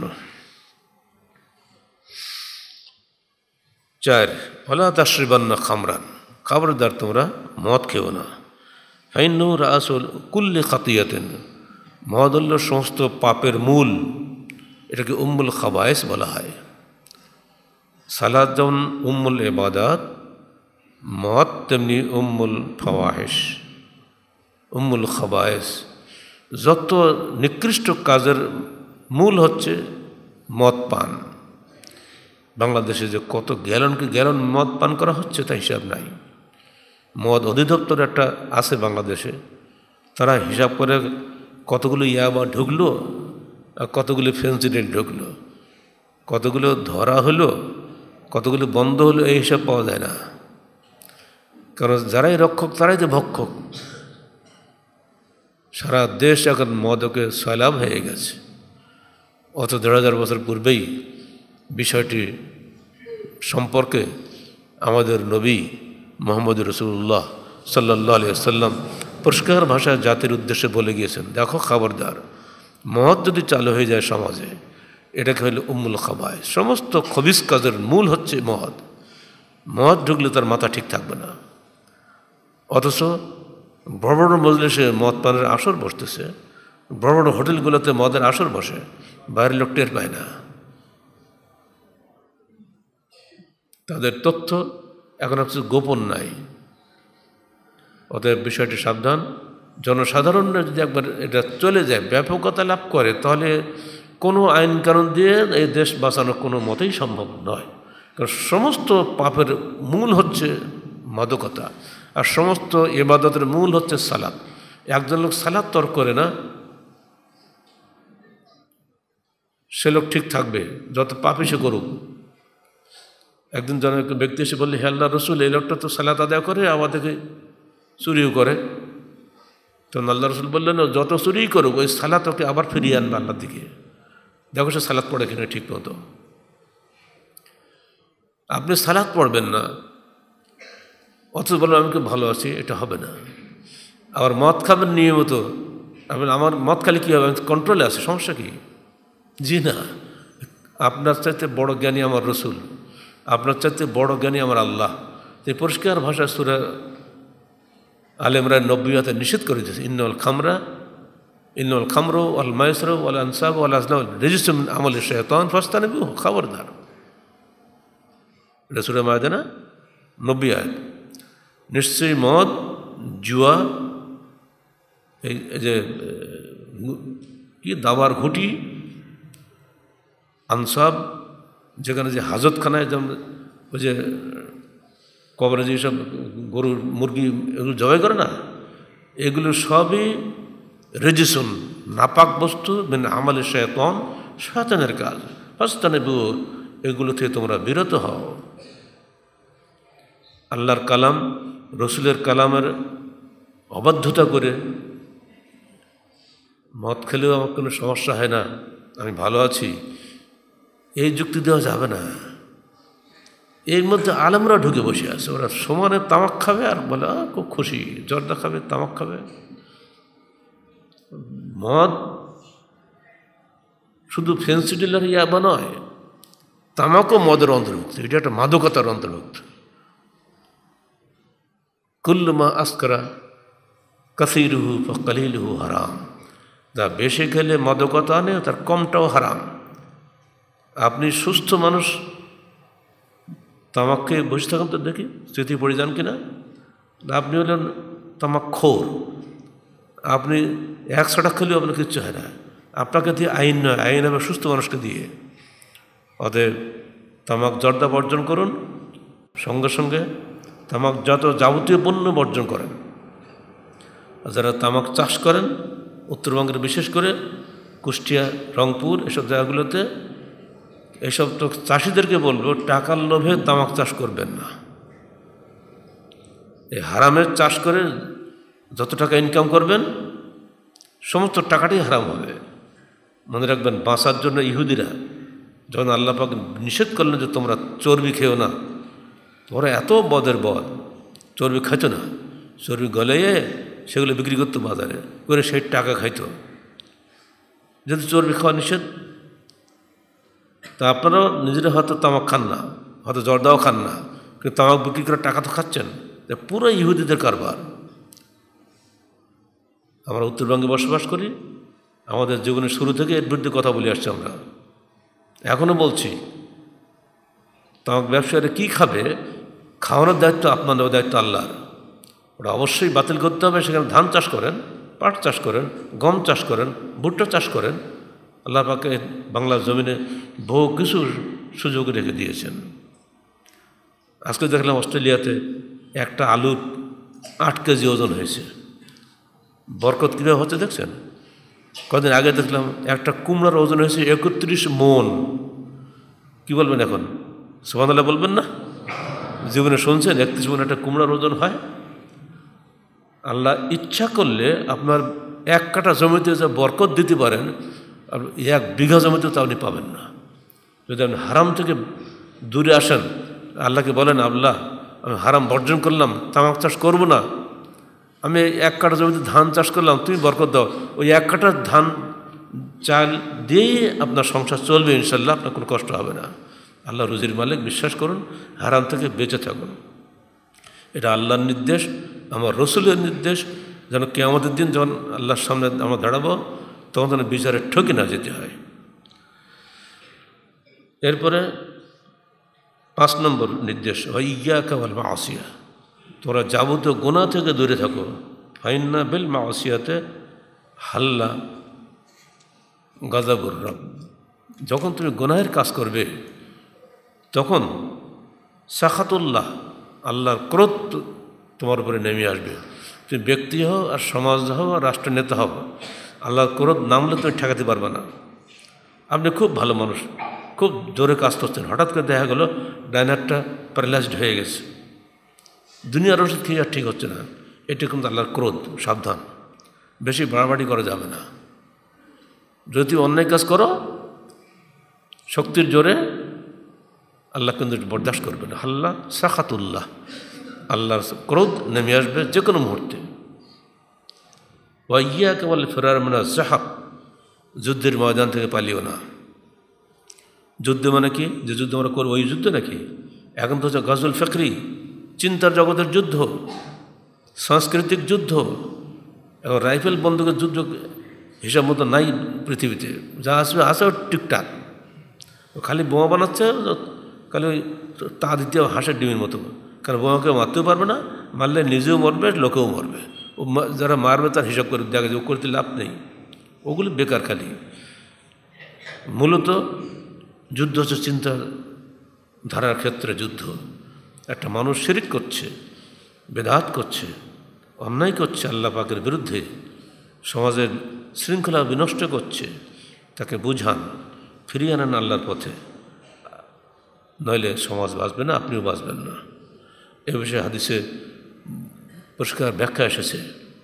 4, ওয়ালা তাশরিবান্না খামরান, খবরদার তোমরা মদ খেও না। ফাইন্নাহু রাসুল কুল্লি খাতিয়াতিন, মদ হল সমস্ত পাপের মূল, এটাকে উম্মুল খাবায়েস বলা হয়। সালাত যেমন উম্মুল ইবাদাত, মদ তেমনি উম্মুল ফাওয়াহিশ, উম্মুল খাবায়েস। যত নিকৃষ্ট কাজের মূল হচ্ছে মদ পান। বাংলাদেশে যে কত গ্যালনকে গ্যালন মদ পান করা হচ্ছে তা হিসাব নাই। মদ অধিদপ্তর একটা আছে বাংলাদেশে, তারা হিসাব করে কতগুলো ইয়াবা ঢুকলো আর কতগুলো ফেন্সিডিল ঢুকলো, কতগুলো ধরা হলো, কতগুলো বন্ধ হলো, এই হিসাব পাওয়া যায় না। কারণ যারাই রক্ষক তারাই তো ভক্ষক। সারা দেশ এখন মদকে সয়লাভ হয়ে গেছে। অত ১,৫০০ বছর পূর্বেই বিষয়টি সম্পর্কে আমাদের নবী মুহাম্মদ রাসূলুল্লাহ সাল্লাল্লাহু আলাইহি ওয়াসাল্লাম পরিষ্কার ভাষায় জাতির উদ্দেশ্যে বলে গিয়েছেন, দেখো খবরদার, মদ যদি চালু হয়ে যায় সমাজে, এটাকে হলো উম্মুল খাবায়, সমস্ত খবিস কাজের মূল হচ্ছে মদ। মদ ঢুকলে তার মাথা ঠিক থাকবে না। অথচ বড় বড় মজলিসে মদ পানের আসর বসতেছে, বড় বড় হোটেলগুলোতে মদের আসর বসে, বাইরের লোক টের পায় না। তাদের তথ্য এখন কিছু গোপন নাই। অতএব বিষয়টি সাবধান। জনসাধারণরা যদি একবার এটা চলে যায়, ব্যাপকতা লাভ করে, তাহলে কোনো আইন কানুন দিয়ে এই দেশ বাঁচানো কোনো মতেই সম্ভব নয়। কারণ সমস্ত পাপের মূল হচ্ছে মাদকতা, আর সমস্ত ইবাদতের মূল হচ্ছে সালাত। একজন লোক সালাত তর্ক করে না, সে লোক ঠিক থাকবে যত পাপই সে করুক। একদিন জন ব্যক্তি এসে বললে, হে আল্লাহর রাসূল, এই লোকটা তো সালাত আদায় করে, আমাদেরকে চুরিও করে। তখন আল্লাহ রাসূল বললেন, যত চুরিই করুক, ওই সালাত ওকে আবার ফিরিয়ে আনবে আল্লাহর দিকে। দেখো সে সালাত পড়ে কিনা ঠিক মতো। আপনি সালাত পড়বেন না, অথচ বলবেন আমি খুব ভালো আছি, এটা হবে না। আবার মদ খাবেন নিয়মিত, আপনি আমার মদ খালি কী হবে, আমি কন্ট্রোলে আছে, সমস্যা কি? জি না, আপনার চাইতে বড় জ্ঞানী আমার রসুল, আপনার চাইতে বড় জ্ঞানী আমার আল্লাহ। এই পরিষ্কার ভাষা সূরা আলে ইমরান ৯০ আয়াতে নিষেধ করে দিয়েছে, ইন্নাল খামরু ওয়াল মাইসরু ওয়াল আনসাবু ওয়াল আজলামু রিজসুম মিন আমালি শাইতান ফাজতানিবুহু। খবরদার, এটা সূরা মায়েদা না, ৯০ আয়াত। নিশ্চয়ই মদ, জুয়া, এই যে কি দাবার ঘুটি, আনসাব, যেখানে যে হাজতখানায় যেমন ওই যে কবরে যেসব গরুর মুরগি এগুলো জবাই করে না, এগুলো সবই রেজিসন, নাপাক বস্তু, মানে আমালে শয়তান, শয়তানের কাজ। ফাজতানিবু, এগুলো থেকে তোমরা বিরত হও। আল্লাহর কালাম, রসুলের কালামের অবাধ্যতা করে মদ খেলেও আমার কোনো সমস্যা হয় না, আমি ভালো আছি, এই যুক্তি দেওয়া যাবে না। এর মধ্যে আলেমরা ঢুকে বসে আছে, ওরা সমানে তামাক খাবে আর বলে খুব খুশি, জর্দা খাবে, তামাক খাবে। মদ শুধু ফেন্সিডিলার ইয়াবা নয়, তামাকও মদের অন্তর্ভুক্ত, এটা একটা মাদকতার অন্তর্ভুক্ত। কুল্লু মা আসকারা কাসীরুহু ফাকালিলুহু হারাম। যা বেশি খেলে মাদকতা আনে, তার কমটাও হারাম। আপনি সুস্থ মানুষ তামাক খেয়ে বসে থাকেন তো দেখি, স্মৃতি পড়ে যান কিনা? আপনি হলেন তামাক খোর, আপনি ১০০টা খেলেও আপনার কিচ্ছু হয় না। আপনাকে দিয়ে আইন নয়, আইন হবে সুস্থ মানুষকে দিয়ে। অতএব তামাক জর্দা বর্জন করুন, সঙ্গে সঙ্গে তামাক যত যাবতীয় পণ্য বর্জন করেন। যারা তামাক চাষ করেন উত্তরবঙ্গের, বিশেষ করে কুষ্টিয়া, রংপুর, এসব জায়গাগুলোতে, এসব তো চাষিদেরকে বলবো, টাকার লোভে তামাক চাষ করবেন না। এই হারামের চাষ করে যত টাকা ইনকাম করবেন, সমস্ত টাকাটাই হারাম হবে। মনে রাখবেন, বাঁচার জন্য ইহুদিরা যখন আল্লাহ পাক নিষেধ করলেন যে তোমরা চর্বি খেও না, ওরা এত বদের বদ, চর্বি খাইতো না, চর্বি গলাইয়ে সেগুলো বিক্রি করতো বাজারে করে, সেই টাকা খাইতো। যদি চর্বি খাওয়া নিষেধ, তা আপনারাও নিজেরা হয়তো তামাক খান না, হয়তো জর্দাও খান না, কিন্তু তামাক বিক্রি করে টাকা তো খাচ্ছেন। পুরো ইহুদিদের কারবার। আমরা উত্তরবঙ্গে বসবাস করি, আমাদের জীবনের শুরু থেকে এর বিরুদ্ধে কথা বলে আসছি আমরা, এখনও বলছি। তামাক ব্যবসায়ীরা কী খাবে, খাওয়ানোর দায়িত্ব আপনাদের, দায়িত্ব আল্লাহর। ওটা অবশ্যই বাতিল করতে হবে। সেখানে ধান চাষ করেন, পাট চাষ করেন, গম চাষ করেন, ভুট্টা চাষ করেন, আল্লাহ পাকে বাংলার জমিনে বহু কিছু সুযোগ রেখে দিয়েছেন। আজকে দেখলাম অস্ট্রেলিয়াতে একটা আলুর 8 কেজি ওজন হয়েছে। বরকত কীভাবে হচ্ছে দেখছেন? কদিন আগে দেখলাম একটা কুমড়ার ওজন হয়েছে 31 মণ। কি বলবেন এখন? সুবহানাল্লাহ বলবেন না? জীবনে শুনছেন 31 মণ একটা কুমড়ার ওজন হয়? আল্লাহ ইচ্ছা করলে আপনার 1 কাঠা জমিতে যে বরকত দিতে পারেন, আর 1 বিঘা জমিতেও তা আপনি পাবেন না। যদি আপনি হারাম থেকে দূরে আসেন, আল্লাহকে বলেন, আল্লাহ আমি হারাম বর্জন করলাম, তামাক চাষ করব না, আমি 1 কাঠা জমিতে ধান চাষ করলাম, তুমি বরকত দাও। ওই 1 কাঠা ধান চাল দিয়েই আপনার সংসার চলবে ইনশাল্লাহ, আপনার কোনো কষ্ট হবে না। আল্লাহ রুজির মালিক, বিশ্বাস করুন, হারাম থেকে বেঁচে থাকুন। এটা আল্লাহর নির্দেশ, আমার রসুলের নির্দেশ, যেন কিয়ামতের দিন যখন আল্লাহর সামনে আমরা দাঁড়াবো তখন যেন বিচারে ঠকে না যেতে হয়। এরপরে 5 নম্বর নির্দেশ, ইয়াকা ওয়াল মাসিয়া, তোরা যাবতীয় গুনাহ থেকে দূরে থাকো। ফাইন্না বিল মাসিয়াতে হাল্লা গাযাবুর রব, যখন তুমি গুনাহের কাজ করবে তখন সাখাতুল্লাহ, আল্লাহর ক্রোধ তোমার উপরে নেমে আসবে। তুমি ব্যক্তি হও আর সমাজ হও আর রাষ্ট্রনেতা হও, আল্লাহর ক্রোধ নামলে তুমি ঠেকাতে পারবে না। আপনি খুব ভালো মানুষ, খুব জোরে কাজ করছেন, হঠাৎ করে দেখা গেল ডাইনারটা প্যারালাইজড হয়ে গেছে, দুনিয়ার ওষুধ খেয়ে আর ঠিক হচ্ছে না, এটা কিন্তু আল্লাহর ক্রোধ। সাবধান, বেশি বাড়াবাড়ি করা যাবে না। যদি অন্যায় কাজ করো শক্তির জোরে, আল্লাহ কিন্তু বরদাস্ত করবে না। হাল্লা সাখাতুল্লাহ, আল্লাহর ক্রোধ নেমে আসবে যে কোনো মুহূর্তে। ওয়াইয়াকা ওয়াল ফিরার মিনা যাহাব, যুদ্ধের ময়দান থেকে পালিও না। যুদ্ধ মানে কি? যে যুদ্ধ আমরা করবো ওই যুদ্ধ নাকি? এখন তো হচ্ছে গজল ফিকরি, চিন্তার জগতের যুদ্ধ, সাংস্কৃতিক যুদ্ধ। এখন রাইফেল বন্দুকের যুদ্ধ হিসাব মতো নাই পৃথিবীতে, যা আসবে আসে টিকটাক, খালি বোমা বানাচ্ছে, খালি ওই তা দিতে হাঁসের ডিমের মতো। কারণ বোমাকে মারতেও পারবে না, মারলে নিজেও মরবে, লোকেও মরবে। ও যারা মারবে তার হিসাব করে দেখা যায়, ও করতে লাভ নেই, ওগুলো বেকার। খালি মূলত যুদ্ধ হচ্ছে চিন্তা ধারার ক্ষেত্রে যুদ্ধ। একটা মানুষ শিরক করছে, বেদাত করছে, অন্যায় করছে আল্লাহ পাকের বিরুদ্ধে, সমাজের শৃঙ্খলা বিনষ্ট করছে, তাকে বুঝান, ফিরিয়ে আনেন আল্লাহর পথে, নইলে সমাজ বাঁচবে না, আপনিও বাঁচবেন না। এ বিষয়ে হাদিসে পরিষ্কার ব্যাখ্যা এসেছে,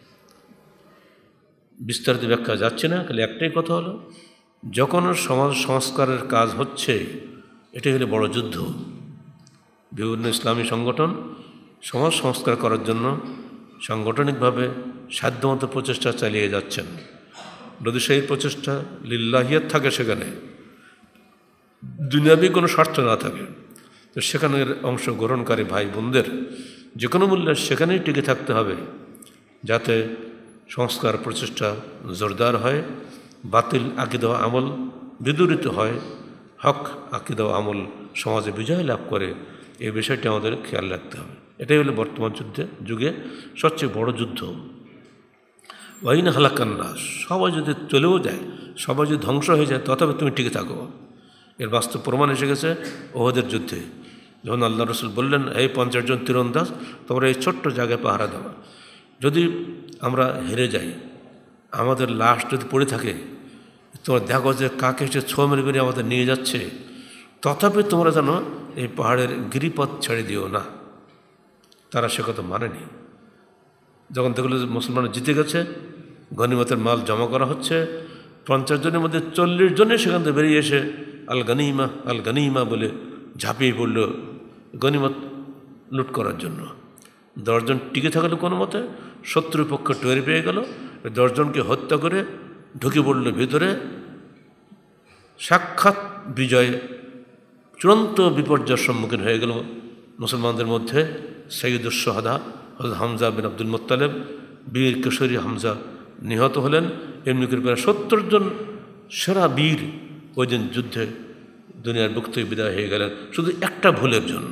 বিস্তারিত ব্যাখ্যা যাচ্ছে না, খালি একটাই কথা হলো, যখন সমাজ সংস্কারের কাজ হচ্ছে এটাই হলো বড় যুদ্ধ। বিভিন্ন ইসলামী সংগঠন সমাজ সংস্কার করার জন্য সাংগঠনিকভাবে সাধ্যমতো প্রচেষ্টা চালিয়ে যাচ্ছেন। যদি সেই প্রচেষ্টা লিল্লাহিয়াত থাকে, সেখানে দুনিয়াবি কোনো স্বার্থ না থাকে, তো সেখানের অংশগ্রহণকারী ভাই বোনদের যে কোনো মূল্যে সেখানেই টিকে থাকতে হবে, যাতে সংস্কার প্রচেষ্টা জোরদার হয়, বাতিল আকিদা আমল বিদূরিত হয়, হক আকিদা আমল সমাজে বিজয় লাভ করে। এই বিষয়টি আমাদের খেয়াল রাখতে হবে। এটাই হলো বর্তমান যুগে সবচেয়ে বড় যুদ্ধ। ওয়াইন হালাকান্না, সবাই যদি চলেও যায়, সবাই যদি ধ্বংস হয়ে যায়, তথাপি তুমি টিকে থাকো। এর বাস্তব প্রমাণ এসে গেছে ওহদের যুদ্ধে, যখন আল্লাহ রসুল বললেন, এই 50 জন তীরন্দাজ তোমরা এই ছোট্ট জায়গায় পাহারা দেওয়া, যদি আমরা হেরে যাই, আমাদের লাশ যদি পড়ে থাকে, তোমরা দেখো যে কাকে এসে ছো মেরে মেরে আমাদের নিয়ে যাচ্ছে, তথাপি তোমরা যেন এই পাহাড়ের গিরিপথ ছেড়ে দিও না। তারা সে কথা মানেনি। যখন দেখলো যে মুসলমান জিতে গেছে, গনিমতের মাল জমা করা হচ্ছে, 50 জনের মধ্যে 40 জনে সেখান থেকে বেরিয়ে এসে আল গানিমা বলে ঝাঁপিয়ে পড়ল গনিমত লুট করার জন্য। 10 জন টিকে থাকলো কোনো মতে, শত্রুপক্ষ টের পেয়ে গেল, 10 জনকে হত্যা করে ঢুকে পড়ল ভিতরে। সাক্ষাৎ বিজয়, চূড়ান্ত বিপর্যয়ের সম্মুখীন হয়ে গেল মুসলমানদের মধ্যে। সৈয়দুস সোহাদা হযরত হামজা বিন আব্দুল মুত্তালিব, বীর কিশোরী হামজা নিহত হলেন। এমনি করে প্রায় 70 জন সেরা বীর ওই দিন যুদ্ধে দুনিয়ার বুক থেকে বিদায় হয়ে গেলেন, শুধু একটা ভুলের জন্য।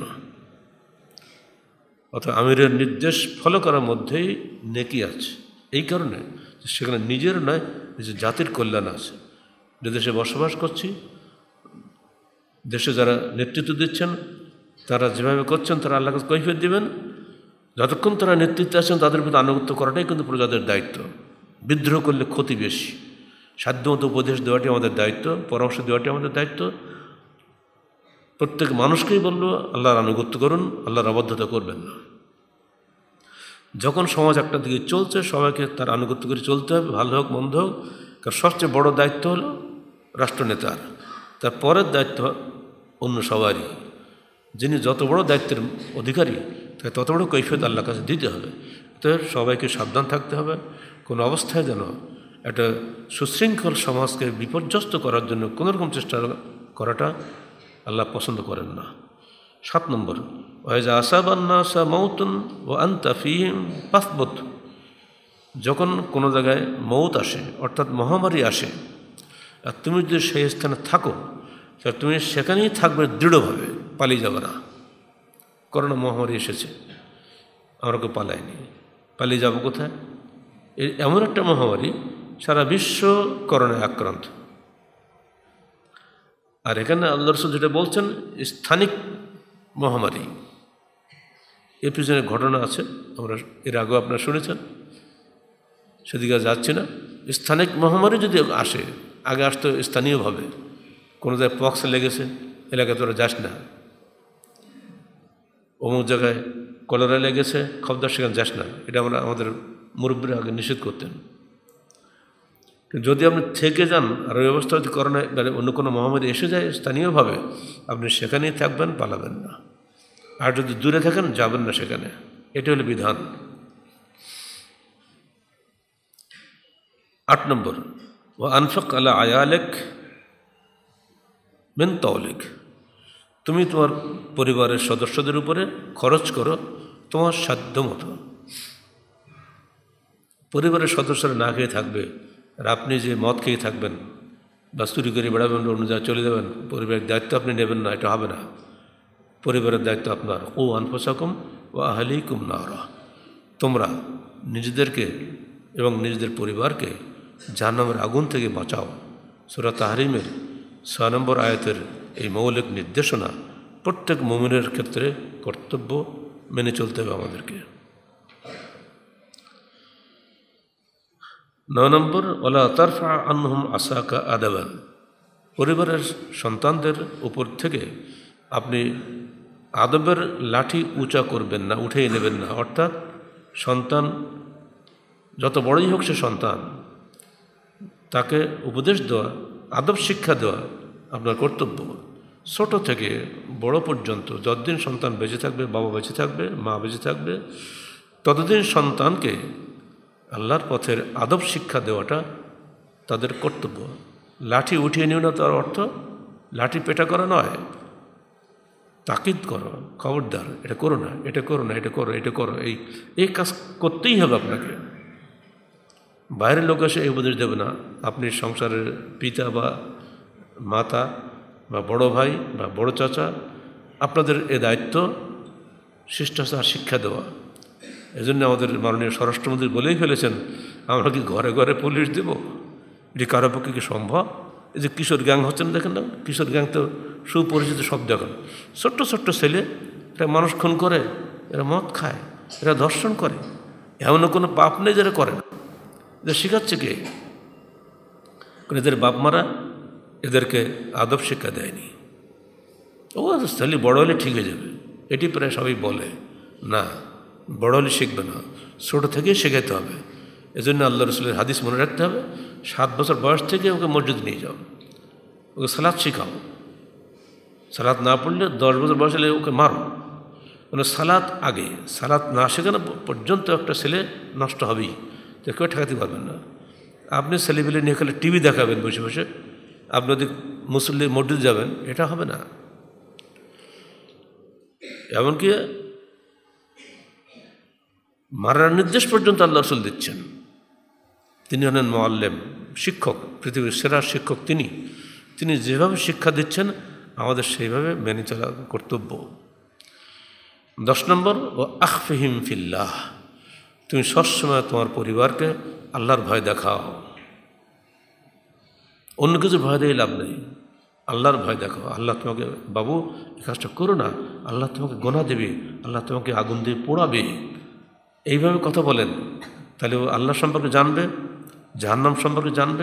অর্থাৎ আমিরের নির্দেশ ফলো করার মধ্যেই নেকি আছে, এই কারণে সেখানে নিজের নয়, নিজের জাতির কল্যাণ আছে। যে দেশে বসবাস করছি, দেশে যারা নেতৃত্ব দিচ্ছেন তারা যেভাবে করছেন তারা আল্লাহর কাছে কৈফিয়ত দিবেন। যতক্ষণ তারা নেতৃত্বে আছেন তাদের প্রতি আনুগত্য করাটাই কিন্তু প্রজাদের দায়িত্ব। বিদ্রোহ করলে ক্ষতি বেশি। সাধ্যমতো উপদেশ দেওয়াটি আমাদের দায়িত্ব, পরামর্শ দেওয়াটি আমাদের দায়িত্ব। প্রত্যেক মানুষকেই বলল আল্লাহর আনুগত্য করুন, আল্লাহর অবাধ্যতা করবেন না। যখন সমাজ একটা দিকে চলছে সবাইকে তার আনুগত্য করে চলতে হবে, ভালো হোক মন্দ হোক। কারণ সবচেয়ে বড় দায়িত্ব হলো রাষ্ট্রনেতার, তার পরের দায়িত্ব অন্য সবারই। যিনি যত বড় দায়িত্বের অধিকারী তাকে তত বড় কৈফিয়ত আল্লাহর কাছে দিতে হবে। তো সবাইকে সাবধান থাকতে হবে। কোনো অবস্থায় যেন একটা সুশৃঙ্খল সমাজকে বিপর্যস্ত করার জন্য কোনোরকম চেষ্টা করাটা আল্লাহ পছন্দ করেন না। 7 নম্বর, ওয়াইজা আসাবান্নাসা মাউতুন ও আনতা ফীহিম ফাসবুত। যখন কোনো জায়গায় মৌত আসে অর্থাৎ মহামারী আসে আর তুমি যদি সেই স্থানে থাকো তাহলে তুমি সেখানেই থাকবে দৃঢ়ভাবে, পালিয়ে যাবে না। করোনা মহামারী এসেছে, আমরা কেউ পালাইনি, পালিয়ে যাবো কোথায়? এমন একটা মহামারী সারা বিশ্ব করোনায় আক্রান্ত। আর এখানে আল্লাহ রাসূল যেটা বলছেন স্থানিক মহামারী, এর পিছনে ঘটনা আছে, আমরা এর আগেও আপনারা শুনেছেন, সেদিকে যাচ্ছি না। স্থানিক মহামারী যদি আসে, আগে আসতো স্থানীয়ভাবে, কোনো জায়গায় পক্স লেগেছে এলাকায় তোরা যাস না, অমুক জায়গায় কলেরা লেগেছে খবরদার সেখানে যাস না, এটা আমরা আমাদের মুরব্বীরা আগে নিষেধ করতেন। যদি আপনি থেকে যান আর ওই অবস্থা যদি করোনা অন্য কোনো মহামারী এসে যায় স্থানীয়ভাবে, আপনি সেখানেই থাকবেন, পালাবেন না। আর যদি দূরে থাকেন যাবেন না সেখানে, এটা হলো বিধান। 8 নম্বর, ও আনফাক আলা আয়ালেক মিন তাওলিক। তুমি তোমার পরিবারের সদস্যদের উপরে খরচ করো তোমার সাধ্য মতো। পরিবারের সদস্যরা না খেয়ে থাকবে আর আপনি যে মদ খেয়ে থাকবেন বা চুরি করে বেড়াবেন, অন্য জায়গায় চলে যাবেন, পরিবারের দায়িত্ব আপনি নেবেন না, এটা হবে না। পরিবারের দায়িত্ব আপনার। ও আনফুসাকুম ও আহলিকুম নারা। তোমরা নিজেদেরকে এবং নিজেদের পরিবারকে জাহান্নামের আগুন থেকে বাঁচাও। সূরা তাহরিমের 6 নম্বর আয়াতের এই মৌলিক নির্দেশনা প্রত্যেক মুমিনের ক্ষেত্রে কর্তব্য, মেনে চলতে হবে আমাদেরকে। 9 নম্বর, ওয়ালা তারফা আনহুম আসাকা আদাবান। পরিবারের সন্তানদের উপর থেকে আপনি আদবের লাঠি উঁচা করবেন না, উঠেই নেবেন না। অর্থাৎ সন্তান যত বড়ই হোক সে সন্তান, তাকে উপদেশ দেওয়া, আদব শিক্ষা দেওয়া আপনার কর্তব্য। ছোট থেকে বড় পর্যন্ত যতদিন সন্তান বেঁচে থাকবে, বাবা বেঁচে থাকবে, মা বেঁচে থাকবে, ততদিন সন্তানকে আল্লাহর পথের আদব শিক্ষা দেওয়াটা তাদের কর্তব্য। লাঠি উঠিয়ে নিও না, তার অর্থ লাঠি পেটা করা নয়, তাকিদ করো, খবরদার এটা করো না, এটা করো না, এটা করো, এটা করো, এই কাজ করতেই হবে আপনাকে। বাইরের লোক এসে এই উপদেশ দেবে না। আপনি সংসারের পিতা বা মাতা বা বড় ভাই বা বড় চাচা, আপনাদের এ দায়িত্ব শিষ্টাচার শিক্ষা দেওয়া। এজন্য আমাদের মাননীয় স্বরাষ্ট্রমন্ত্রী বলেই ফেলেছেন, আমরা কি ঘরে ঘরে পুলিশ দেব? এটি কারো পক্ষে কি সম্ভব? এই যে কিশোর গ্যাং হচ্ছেন দেখেন না, কিশোর গ্যাং তো সুপরিচিত শব্দ এখন। ছোট্ট ছোট্ট ছেলে, এরা মানুষ খুন করে, এরা মদ খায়, এরা ধর্ষণ করে, এমনও কোনো পাপ নেই যারা করে না। এদের শেখাচ্ছে কে? এদের বাপ মারা এদেরকে আদব শিক্ষা দেয়নি। ও ছেলে বড় হলে ঠিক হয়ে যাবে, এটি প্রায় সবাই বলে। না, বড় হলে শিখবে না, ছোটো থেকেই শেখাতে হবে। এজন্য আল্লাহ রসুলের হাদিস মনে রাখতে হবে, 7 বছর বয়স থেকে ওকে মসজিদে নিয়ে যাও, ওকে সালাত শেখাও। সালাত না পড়লে 10 বছর বয়স হলে ওকে মারো। মানে সালাত আগে, সালাত না শেখানো পর্যন্ত একটা ছেলে নষ্ট হবেই, তো কেউ ঠেকাতে পারবেন না। আপনি ছেলেপেলে নিয়ে খেলে টিভি দেখাবেন বসে বসে, আপনি যদি মুসল্লি মসজিদ যাবেন, এটা হবে না। এমনকি মারার নির্দেশ পর্যন্ত আল্লাহ রসুল দিচ্ছেন। তিনি হলেন মুআল্লিম, শিক্ষক, পৃথিবীর সেরা শিক্ষক তিনি যেভাবে শিক্ষা দিচ্ছেন আমাদের সেইভাবে মেনে চলা কর্তব্য। 10 নম্বর, ও আখফিহিম ফিল্লাহ। তুমি সবসময় তোমার পরিবারকে আল্লাহর ভয় দেখাও। অন্য কিছু ভয় দিয়ে লাভ নেই, আল্লাহর ভয় দেখো। আল্লাহ তোমাকে, বাবু এই কাজটা করো না, আল্লাহ তোমাকে গোনা দেবে, আল্লাহ তোমাকে আগুন দিয়ে পোড়াবে, এইভাবে কথা বলেন। তাহলে ও আল্লাহ সম্পর্কে জানবে, জাহান্নাম সম্পর্কে জানবে,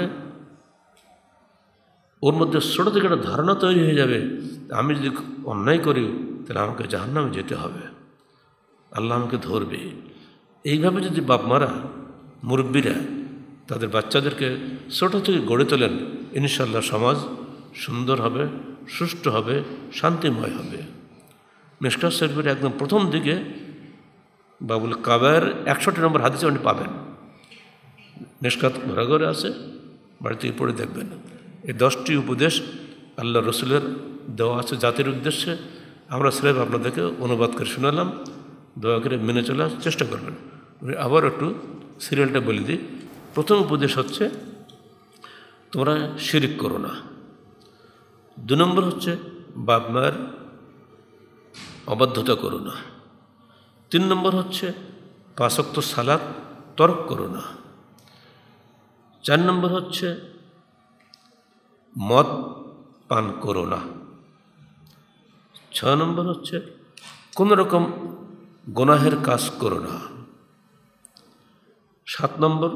ওর মধ্যে ছোটো থেকে একটা ধারণা তৈরি হয়ে যাবে, আমি যদি অন্যায় করি তাহলে আমাকে জাহান্নামে যেতে হবে, আল্লাহ আমাকে ধরবে। এইভাবে যদি বাপ মারা, মুরব্বীরা তাদের বাচ্চাদেরকে ছোটো থেকে গড়ে তোলেন, ইনশাআল্লাহ সমাজ সুন্দর হবে, সুষ্ঠু হবে, শান্তিময় হবে। মিশকাত শরীফের একদম প্রথম দিকে বাবুল কাবার 61 নম্বর হাদিসে আপনি পাবেন। মিশকাত ঘরে আছে, বাড়ি থেকে পড়ে দেখবেন। এই 10টি উপদেশ আল্লাহ রসুলের দেওয়া আছে জাতির উদ্দেশ্যে। আমরা স্রেফ আপনাদেরকে অনুবাদ করে শোনালাম, দয়া করে মেনে চলার চেষ্টা করবেন। আবার একটু সিরিয়ালটা বলে দিই। প্রথম উপদেশ হচ্ছে তোমরা শিরিক করো না। 2 নম্বর হচ্ছে বাপ মায়ের অবাধ্যতা করো না। 3 নম্বর হচ্ছে 5 ওয়াক্ত সালাত তরক করো না। 4 নম্বর হচ্ছে মদ পান করো না। 6 নম্বর হচ্ছে কোনো রকম গুনাহের কাজ করো না। 7 নম্বর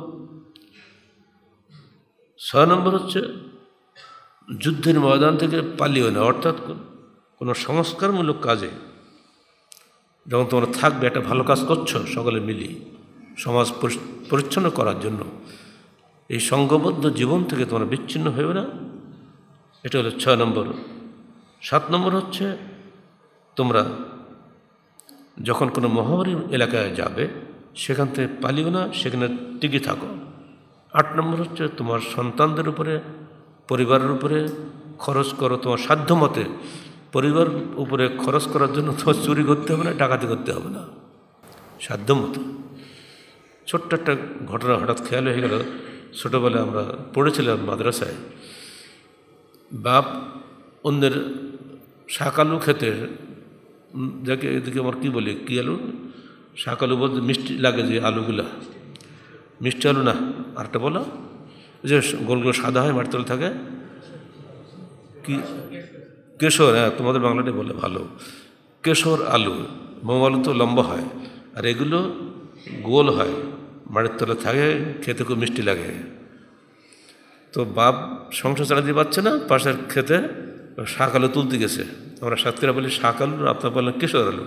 6 নম্বর হচ্ছে যুদ্ধের ময়দান থেকে পালিও না, অর্থাৎ কোনো সংস্কারমূলক কাজে যখন তোমরা থাকবে, একটা ভালো কাজ করছো সকলে মিলিয়ে সমাজ পরিচ্ছন্ন করার জন্য, এই সংঘবদ্ধ জীবন থেকে তোমরা বিচ্ছিন্ন হয়েও না, এটা হলো 6 নম্বর। 7 নম্বর হচ্ছে তোমরা যখন কোনো মহামারী এলাকায় যাবে সেখান থেকে পালিও না, সেখানে টিকে থাকো। 8 নম্বর হচ্ছে তোমার সন্তানদের উপরে, পরিবারের উপরে খরচ করো তোমার সাধ্য মতে। পরিবার উপরে খরচ করার জন্য তোমার চুরি করতে হবে না, ডাকাতি করতে হবে না, সাধ্য মতো। ছোট্ট একটা ঘটনা হঠাৎ খেয়াল হয়ে গেল। ছোটোবেলায় আমরা পড়েছিলাম মাদ্রাসায়, বাপ অন্যের শাক আলু খেতে, যাকে এদিকে আমার কী বলি, কী আলু, শাক আলু বলতে মিষ্টি লাগে যে আলুগুলা, মিষ্টি আলু না, আরেকটা বলো যে গোলগুলো সাদা হয়, মাটির তলে থাকে, কি কেশর, হ্যাঁ তোমাদের বাংলাতে বলে ভালো, কেশর আলু। মোম আলু তো লম্বা হয়, আর এগুলো গোল হয়, মাটির তলে থাকে, খেতে খুব মিষ্টি লাগে। তো বাপ সংসার চালাতে পারছে না, পাশের খেতে শাক আলু তুলতে গেছে। আমরা সাতক্ষীরা বলি শাক আলু, আপনার বললেন কেশর আলু।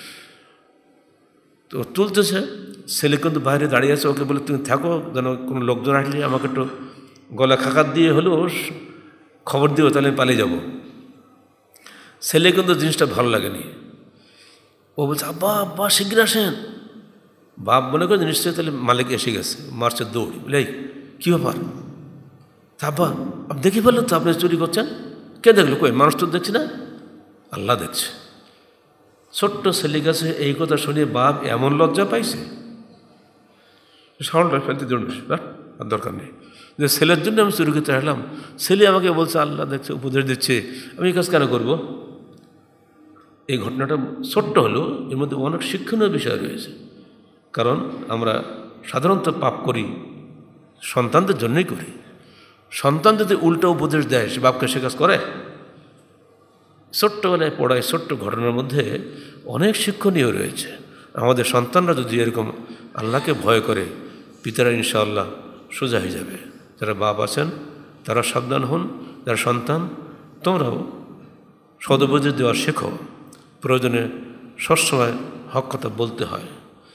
তো তুলতেছে, ছেলে কিন্তু বাইরে দাঁড়িয়ে আছে, ওকে বলে তুমি থাকো, যেন কোনো লোকজন আসলে আমাকে একটু গলা খাকাত দিয়ে হলেও খবর দিও, তাহলে আমি পালিয়ে যাব। ছেলে কিন্তু জিনিসটা ভালো লাগেনি, ও বলছে আব্বা আব্বা শীঘ্র আসেন। বাপ মনে করে নিশ্চয়ই তাহলে মালিক এসে গেছে, মারছে দৌড়ি, বলে এই কী ব্যাপার? আব্বা আপনি দেখি বললেন তো আপনি চুরি করছেন, কে দেখলো? কই মানুষ তো দেখছি না, আল্লাহ দেখছে। ছোট্ট ছেলে কাছে এই কথা শুনে বাপ এমন লজ্জা পাইছে, সাউন্ডটা ফেলতে জন্য আর দরকার নেই, যে ছেলের জন্য আমি চুরি করতে আসলাম। ছেলে আমাকে বলছে আল্লাহ দেখছে, উপদেশ দিচ্ছে, আমি এই কাজ কেন করবো? এই ঘটনাটা ছোট্ট হলেও এর মধ্যে অনেক শিক্ষণীয় বিষয় রয়েছে। কারণ আমরা সাধারণত পাপ করি সন্তানদের জন্যই করি। সন্তান যদি উল্টো উপদেশ দেয়, সে বাপকে সে কাজ করে। ছোট্টবেলায় পড়ায় ছোট্ট ঘটনার মধ্যে অনেক শিক্ষণীয় রয়েছে। আমাদের সন্তানরা যদি এরকম আল্লাহকে ভয় করে, পিতারা ইনশাআল্লাহ সোজা হয়ে যাবে। যারা বাপ আছেন তারা সাবধান হন, যারা সন্তান তোমরাও সদুপদেশ দেওয়া শেখো। প্রয়োজনে সবসময় হক কথা বলতে হয়।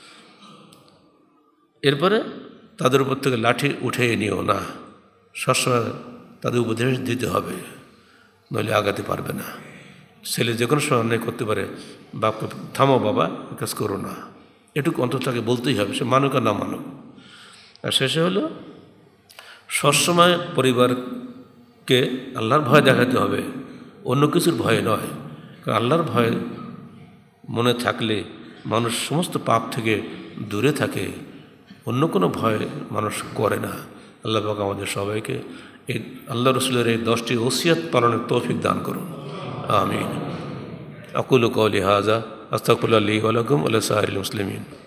এরপরে তাদের উপর থেকে লাঠি উঠিয়ে নিও না, সবসময় তাদের উপদেশ দিতে হবে, নইলে আগাতে পারবে না। ছেলে যে কোনো সময় অন্যায় করতে পারে, বাপকে থামো বাবা, কাজ করো না, এটুকু অন্তত তাকে বলতেই হবে, সে মানুক আর না মানুক। আর শেষে হলো সবসময় পরিবারকে আল্লাহর ভয় দেখাতে হবে, অন্য কিছুর ভয় নয়। কারণ আল্লাহর ভয় মনে থাকলে মানুষ সমস্ত পাপ থেকে দূরে থাকে, অন্য কোনো ভয় মানুষ করে না। আল্লাহ পাক আমাদের সবাইকে এই আল্লাহ রসুলের এই 10টি ওসিয়ত পালনের তৌফিক দান করুন, আমিন। আকুলু কওলি হাযা আস্তাগফিরুল্লাহ লি ওয়া লাকুম ওয়া লিসাইরিল মুসলিমিন।